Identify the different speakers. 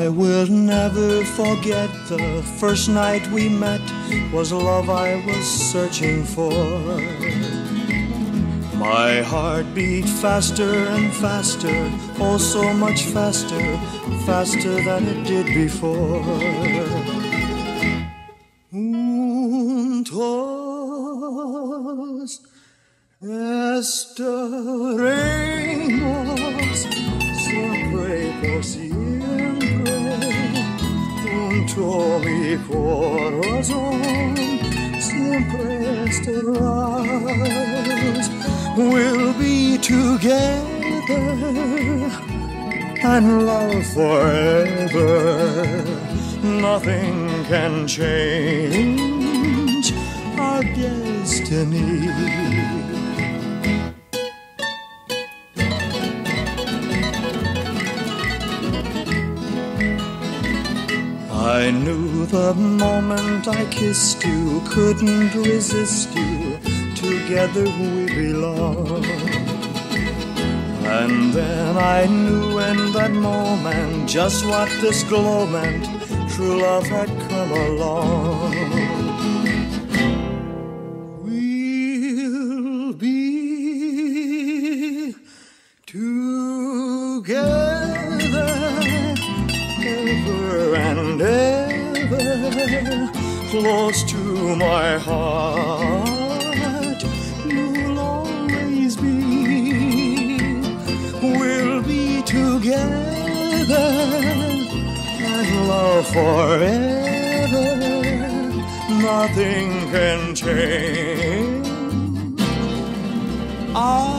Speaker 1: I will never forget the first night we met. Was love I was searching for. My heart beat faster and faster, oh so much faster, faster than it did before. Juntos estaremos siempre por siempre. Junto a mi corazón siempre estarás. We'll be together and love forever. Nothing can change our destiny. I knew the moment I kissed you, couldn't resist you, together we belong. And then I knew in that moment just what this glow meant, true love had come along. We'll be together ever and ever, close to my heart you'll always be. We'll be together and love forever. Nothing can change